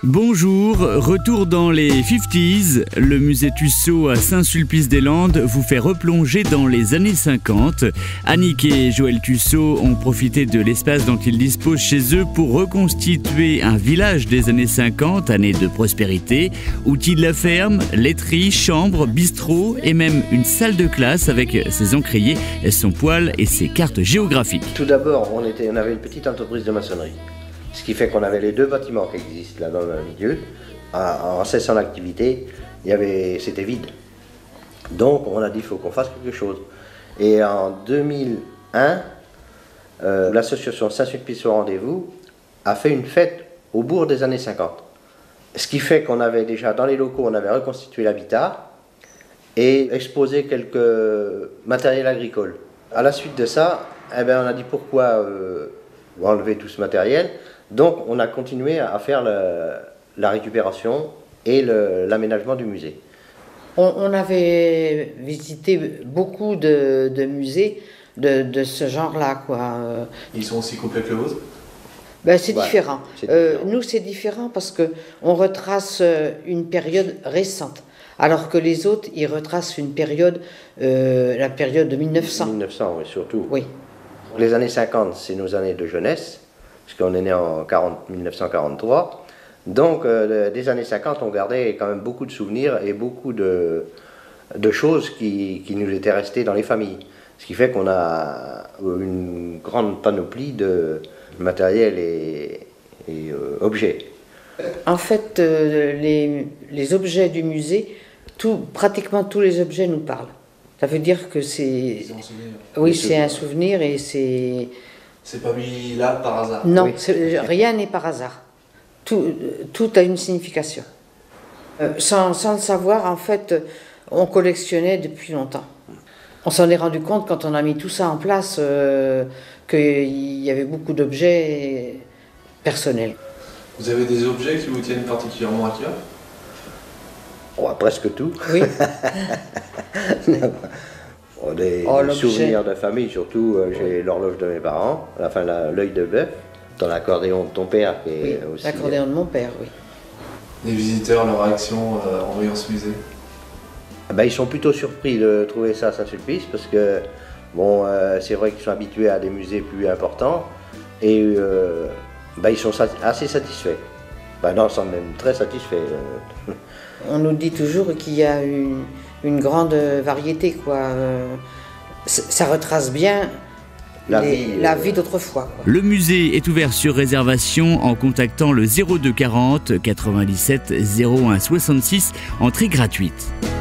Bonjour, retour dans les 50s. Le musée Tussaud à Saint-Sulpice-des-Landes vous fait replonger dans les années 50. Annick et Joël Tussaud ont profité de l'espace dont ils disposent chez eux pour reconstituer un village des années 50, années de prospérité. Outils de la ferme, laiterie, chambre, bistrot et même une salle de classe avec ses encriers, son poêle et ses cartes géographiques. Tout d'abord, on avait une petite entreprise de maçonnerie. Ce qui fait qu'on avait les deux bâtiments qui existent là dans le milieu. En cessant l'activité, c'était vide. Donc on a dit qu'il faut qu'on fasse quelque chose. Et en 2001, l'association Saint-Sulpice au rendez-vous a fait une fête au bourg des années 50. Ce qui fait qu'on avait déjà dans les locaux, on avait reconstitué l'habitat et exposé quelques matériels agricoles. À la suite de ça, on a dit pourquoi enlever tout ce matériel. Donc on a continué à faire la récupération et l'aménagement du musée. On avait visité beaucoup de musées de ce genre-là, quoi. Ils sont aussi complets que le vôtre ? C'est différent. Nous, c'est différent parce qu'on retrace une période récente, alors que les autres, ils retracent une période, la période de 1900. 1900, oui, surtout. Oui. Les années 50, c'est nos années de jeunesse, puisqu'on est né en 1943. Donc, des années 50, on gardait quand même beaucoup de souvenirs et beaucoup de choses qui nous étaient restées dans les familles. Ce qui fait qu'on a une grande panoplie de matériel et objets. En fait, les objets du musée, pratiquement tous les objets nous parlent. Ça veut dire que c'est... Oui, c'est un souvenir et c'est... C'est pas mis là par hasard. Non, oui. Rien n'est par hasard. Tout a une signification. Sans le savoir, en fait, on collectionnait depuis longtemps. On s'en est rendu compte quand on a mis tout ça en place qu'il y avait beaucoup d'objets personnels. Vous avez des objets qui vous tiennent particulièrement à cœur ? Presque tout. Oui. Des souvenirs de famille, surtout j'ai l'horloge de mes parents, l'œil de bœuf, dans l'accordéon de ton père. Oui, l'accordéon de mon père, oui. Les visiteurs, leur réaction en voyant ce musée ? Ils sont plutôt surpris de trouver ça à Saint-Sulpice, parce que c'est vrai qu'ils sont habitués à des musées plus importants, et ils sont assez satisfaits. Dans le sens même très satisfaits. On nous dit toujours qu'il y a une grande variété, quoi. Ça retrace bien la vie d'autrefois. Le musée est ouvert sur réservation en contactant le 02 40 97 01 66, entrée gratuite.